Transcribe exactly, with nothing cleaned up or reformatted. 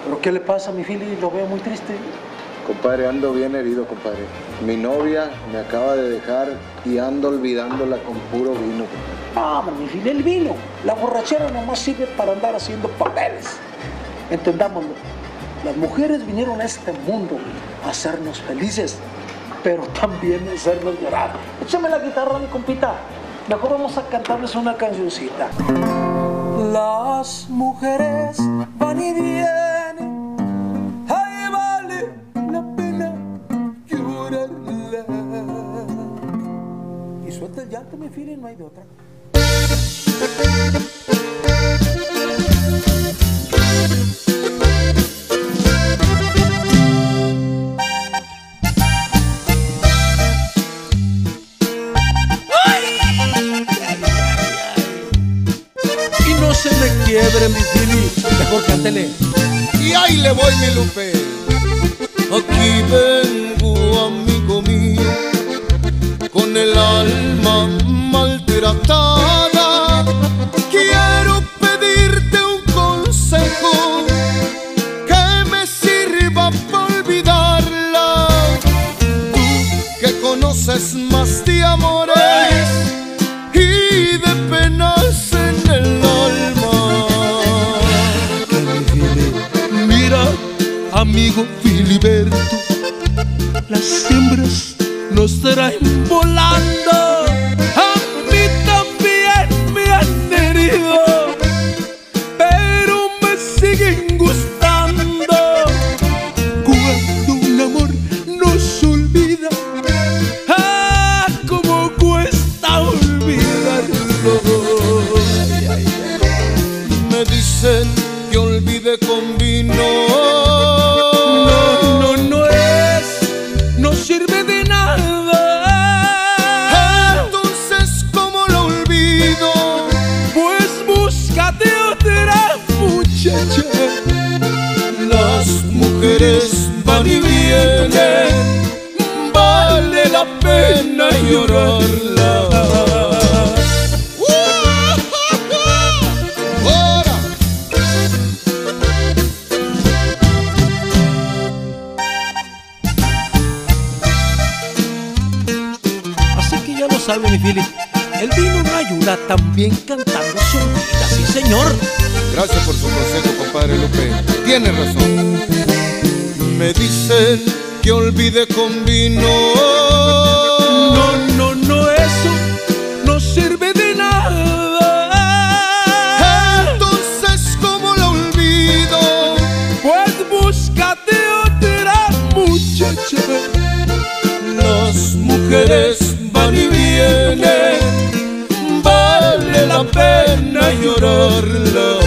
¿Pero qué le pasa a mi Fili? Lo veo muy triste. Compadre, ando bien herido, compadre. Mi novia me acaba de dejar y ando olvidándola con puro vino, compadre. No, mi Fili, el vino. La borrachera nomás sirve para andar haciendo papeles. Entendámoslo. Las mujeres vinieron a este mundo a hacernos felices, pero también a hacernos llorar. Échame la guitarra, mi compita. Mejor vamos a cantarles una cancioncita. Las mujeres van y vienen, ay, vale la pena llorarla. Y suelta el llanto, mi Fili, no hay de otra. Se me quiebre mi Fili, mejor cántele. Y ahí le voy, mi Lupe. Aquí vengo, amigo mío, con el alma maltratada. Quiero pedirte un consejo que me sirva para olvidarla. Tú que conoces más de amores y de penas en el amigo Filiberto, las hembras nos traen volando. A mí también me han herido, pero me siguen gustando. Cuando un amor nos olvida, ah, cómo cuesta olvidarlo. Me dicen que olvide con vino. Sirve de nada. Entonces, ¿cómo lo olvido? Pues búscate otra muchacha. Las mujeres van y vienen, vale la pena llorarla. Sabe mi Fili, el vino no ayuda, también cantando se olvida, sí señor. Gracias por su consejo, compadre Lupe, tiene razón. Me dicen que olvide con vino. No, no, no, eso no sirve de nada. Entonces, ¿cómo lo olvido? Pues búscate otra muchacha. Las mujeres van y vienen, vale la pena llorarla.